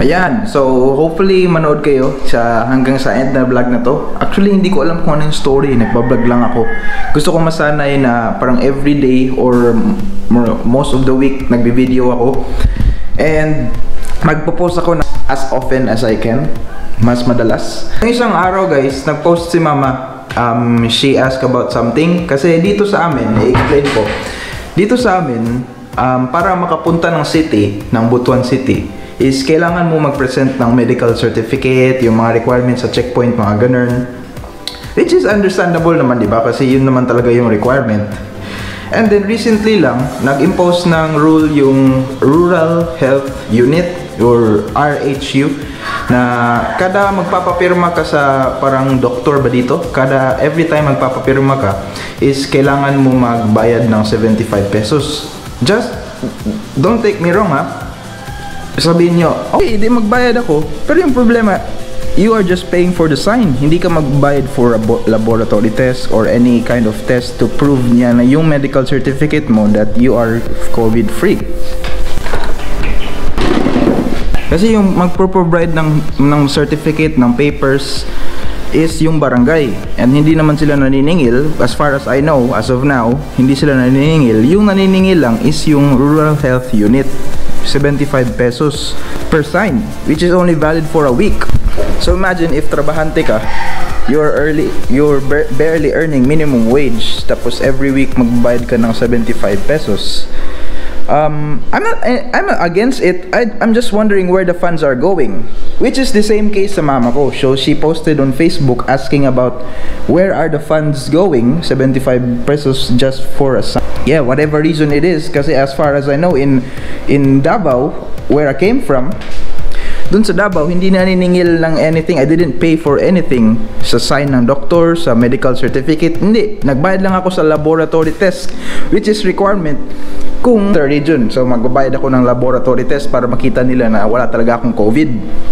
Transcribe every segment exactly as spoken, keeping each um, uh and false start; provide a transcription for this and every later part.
Ayan, so hopefully manood kayo sa hanggang sa end na vlog na to. Actually, hindi ko alam kung ano yung story, nagbablog lang ako. Gusto ko masanay na parang everyday or most of the week nagbi-video ako. And magpo-post ako na as often as I can, mas madalas. Yung isang araw guys, nag-post si mama. Um, she asked about something. Kasi dito sa amin, i-explain ko. Dito sa amin, um, para makapunta ng city, ng Butuan City, is kailangan mo mag-present ng medical certificate, yung mga requirements sa checkpoint, mga ganun. Which is understandable naman, di ba? Kasi yun naman talaga yung requirement. And then recently lang, nag-impose ng rule yung Rural Health Unit or R H U na kada magpapapirma ka sa parang doktor ba dito, kada every time magpapapirma ka is kailangan mo magbayad ng seventy-five pesos. Just don't take me wrong ha. Sabihin nyo, okay, di magbayad ako. Pero yung problema, you are just paying for the sign. Hindi ka magbayad for a laboratory test or any kind of test to prove niya na yung medical certificate mo that you are COVID free. Kasi yung magpro-provide ng, ng certificate, ng papers is yung barangay. And hindi naman sila naniningil. As far as I know, as of now, hindi sila naniningil. Yung naniningil lang is yung Rural Health Unit. seventy-five pesos per sign, which is only valid for a week. So imagine if trabahante ka, you're early, you're barely earning minimum wage, tapos every week magbayad ka ng seventy-five pesos. Um, I'm not, I'm not against it. I, I'm just wondering where the funds are going, which is the same case sa mama ko. So she posted on Facebook asking about where are the funds going, seventy-five pesos just for a sign. Yeah, whatever reason it is, kasi as far as I know, in in Davao, where I came from, dun sa Davao, hindi naniningil ng anything. I didn't pay for anything sa sign ng doctor, sa medical certificate. Hindi, nagbayad lang ako sa laboratory test, which is requirement kung thirty June. So magbabayad ako ng laboratory test para makita nila na wala talaga akong COVID.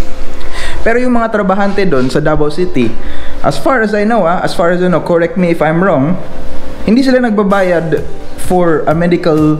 Pero yung mga trabahante doon sa Davao City, as far as I know, ah, as far as I know, correct me if I'm wrong, hindi sila nagbabayad for a medical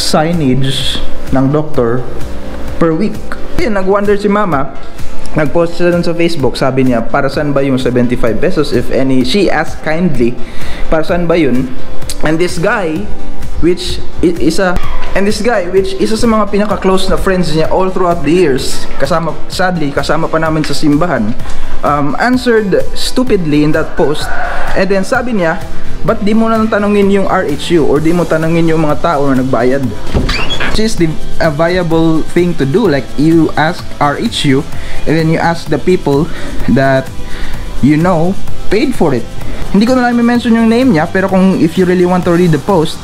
signage ng doctor per week. Yun, nag-wonder si mama, nag-post siya dun sa Facebook, sabi niya, para saan ba yung seventy-five pesos if any? She asked kindly, para saan ba yun? And this guy, which is a and this guy, which isa sa mga pinaka-close na friends niya all throughout the years, kasama, sadly, kasama pa namin sa simbahan, um, answered stupidly in that post. And then sabi niya, ba't di mo na tanongin yung R H U or di mo tanongin yung mga tao na nagbayad? Which is the a viable thing to do. Like, you ask R H U and then you ask the people that you know paid for it. Hindi ko na lang i-mention yung name niya, pero kung if you really want to read the post,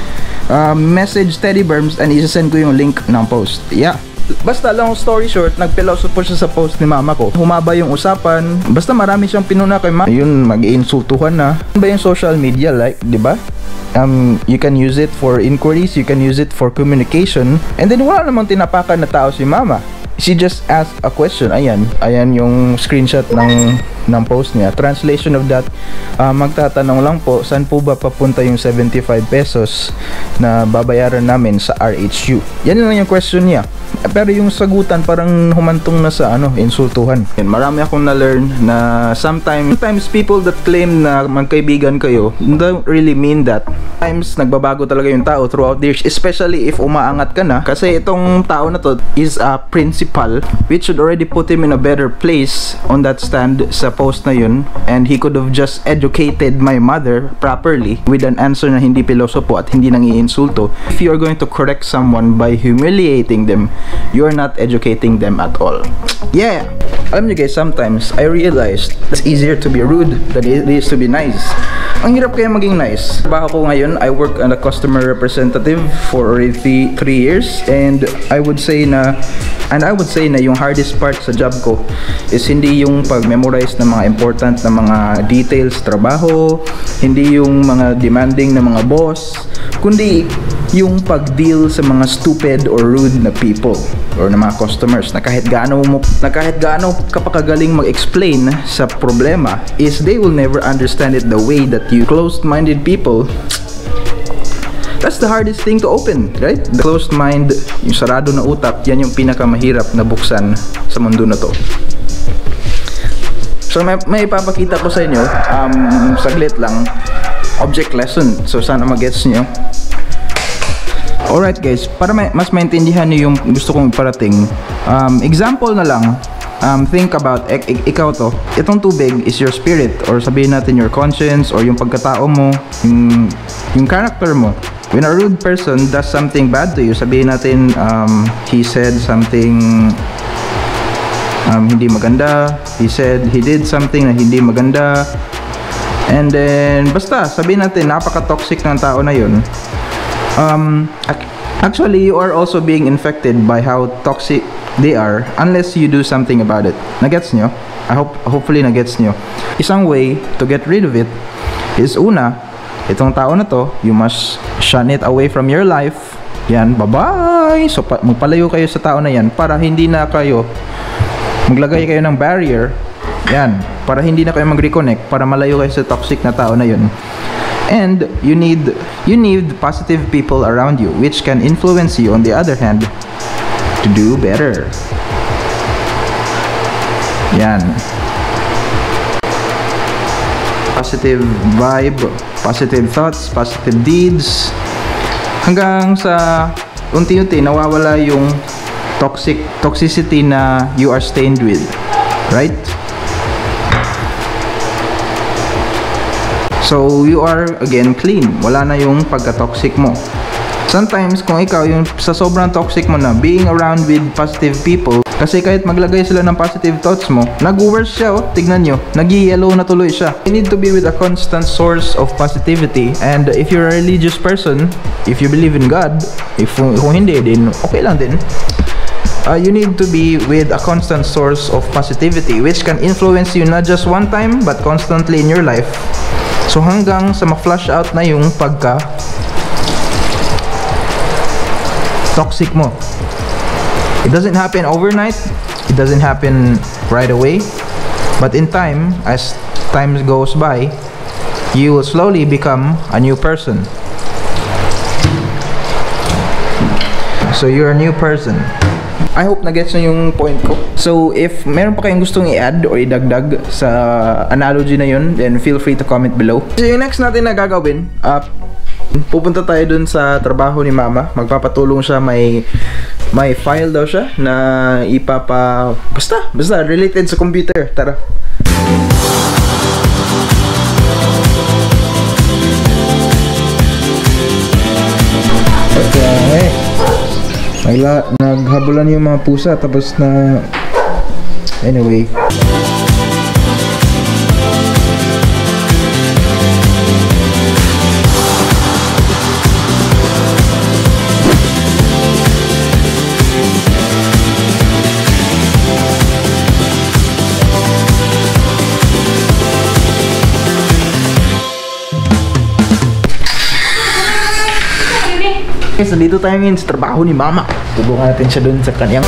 uh, message Teddy Berms and isa-send ko yung link ng post. Yeah. Basta long story short, nagpilosopo siya sa post ni mama ko. Humaba yung usapan. Basta marami siyang pinuna kay mama. Ayun, mag-iinsultuhan na. Ano ba yung social media like, di ba? Um, you can use it for inquiries, you can use it for communication. And then wala namang tinapakan na tao si mama. She just asked a question. Ayan, ayan yung screenshot ng ng post niya. Translation of that, uh, magtatanong lang po, saan po ba papunta yung seventy-five pesos na babayaran namin sa R H U? Yan lang yung question niya. Pero yung sagutan parang humantong na sa ano, insultuhan. Yan, marami akong na-learn na sometimes, sometimes people that claim na magkaibigan kayo don't really mean that. Times nagbabago talaga yung tao throughout the years, especially if umaangat ka na. Kasi itong tao na to is a principal, which should already put him in a better place on that stand sa post na yun, and he could have just educated my mother properly with an answer na hindi pilosopo at hindi nang iinsulto. If you are going to correct someone by humiliating them, you are not educating them at all. Yeah! Alam niyo guys, sometimes I realized it's easier to be rude than it is to be nice. Ang hirap kaya maging nice. Trabaho ko ngayon, I work as a customer representative for already three years, and I would say na and I would say na yung hardest part sa job ko is hindi yung pag-memorize ng mga important na mga details sa trabaho, hindi yung mga demanding na mga boss, kundi yung pag-deal sa mga stupid or rude na people or na mga customers na kahit gaano mo na kahit gaano kapakagaling mag-explain sa problema is they will never understand it the way that you closed-minded people That's the hardest thing to open, right? The closed mind, yung sarado na utak, yan yung pinakamahirap na buksan sa mundo na to. So may, may ipapakita ko sa inyo, um, saglit lang, object lesson. So sana mag-gets nyo. Alright guys, para may, mas maintindihan nyo yung gusto kong iparating, um, example na lang, um, think about, ik ik ikaw to, itong tubig is your spirit, or sabihin natin your conscience, or yung pagkatao mo, yung, yung character mo. When a rude person does something bad to you, sabihin natin, um, he said something um, hindi maganda, he said he did something na hindi maganda, and then, basta, sabihin natin, napaka-toxic ng tao na yun. Um, actually, you are also being infected by how toxic they are unless you do something about it. Nagets nyo? I hope, hopefully nagets nyo. Isang way to get rid of it is una, itong tao na to, you must shun it away from your life. Yan, bye-bye! So, pa magpalayo kayo sa tao na yan para hindi na kayo maglagay kayo ng barrier. Yan, para hindi na kayo mag-reconnect, para malayo kayo sa toxic na tao na yun. And you need you need positive people around you which can influence you on the other hand to do better. Yan. Positive vibe, positive thoughts, positive deeds, hanggang sa unti-unti nawawala yung toxic toxicity na you are stained with, right? So you are again clean, wala na yung pagka-toxic mo. Sometimes kung ikaw yung sa sobrang toxic mo na, being around with positive people, kasi kahit maglagay sila ng positive thoughts mo, nag-worse siya, oh, tignan nyo, nag-yellow na tuloy siya. You need to be with a constant source of positivity, and if you're a religious person, if you believe in God, if kung hindi din, okay lang din. Uh, you need to be with a constant source of positivity which can influence you not just one time but constantly in your life. So hanggang sa ma-flush out na yung pagka toxic mo. It doesn't happen overnight, it doesn't happen right away, but in time, as time goes by, you will slowly become a new person. So you're a new person. I hope na-gets nyo yung point ko. So if meron pa kayong gustong i-add or idagdag sa analogy na yun, then feel free to comment below. So yung next natin na gagawin, uh, pupunta tayo dun sa trabaho ni Mama. Magpapatulong siya, may may file daw siya na ipapa basta, basta related sa computer. Tara. Okay. Nagla naghabulan yung mga pusa tapos na anyway. So dito tayo ngayon sa trabaho ni Mama. Tulungan natin siya dun sa kanyang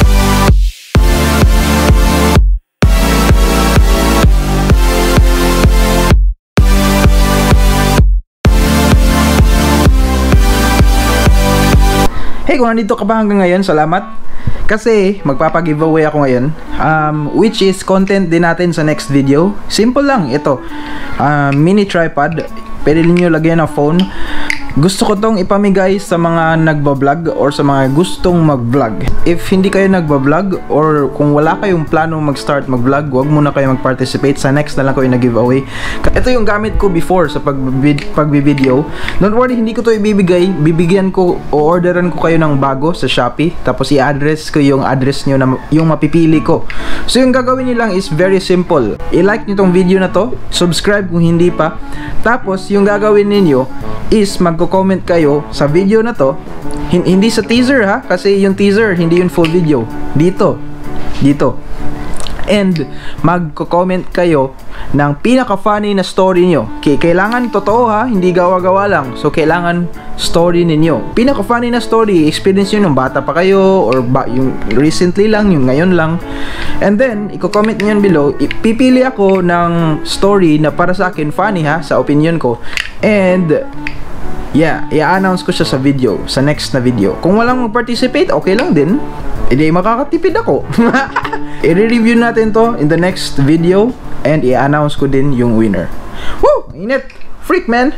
Hey, kung nandito ka ba hanggang ngayon, salamat. Kasi magpapag-giveaway ako ngayon, um, which is content din natin sa next video. Simple lang, ito uh, mini tripod. Pwede niyo lagyan ng phone. Gusto ko tong ipamigay sa mga nagbablog or sa mga gustong mag-vlog. If hindi kayo nagbablog or kung wala kayong plano mag-start mag-vlog, huwag muna kayo mag-participate. Sa next na lang ko yung nag-giveaway. Ito yung gamit ko before sa pag-video. Don't worry, hindi ko to ibibigay. Bibigyan ko o orderan ko kayo ng bago sa Shopee. Tapos i-address ko yung address nyo na yung mapipili ko. So yung gagawin nyo lang is very simple. I-like nyo tong video na to. Subscribe kung hindi pa. Tapos yung gagawin ninyo is magko-comment kayo sa video na to. Hindi sa teaser ha, kasi yung teaser hindi yung full video. Dito. Dito. And magko-comment kayo ng pinaka-funny na story nyo. Okay, kailangan totoo ha, hindi gawa-gawa lang. So kailangan story ninyo. Pinaka-funny na story, experience nyo nung bata pa kayo or ba, yung recently lang, yung ngayon lang. And then, i-comment nyo yan below. Pipili ako ng story na para sa akin funny ha, sa opinion ko. And yeah, i-announce ko siya sa video, sa next na video. Kung walang mag-participate, okay lang din. Hindi makakatipid ako. I-review natin to in the next video and i-announce ko din yung winner. Woo! Init! Freak, man!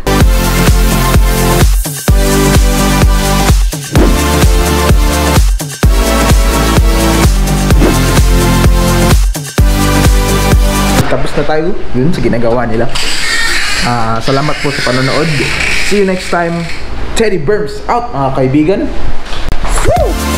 Tapos na tayo yun sa ginagawa nila. Uh, salamat po sa panonood. See you next time. Teddy Burms out, mga kaibigan. Woo!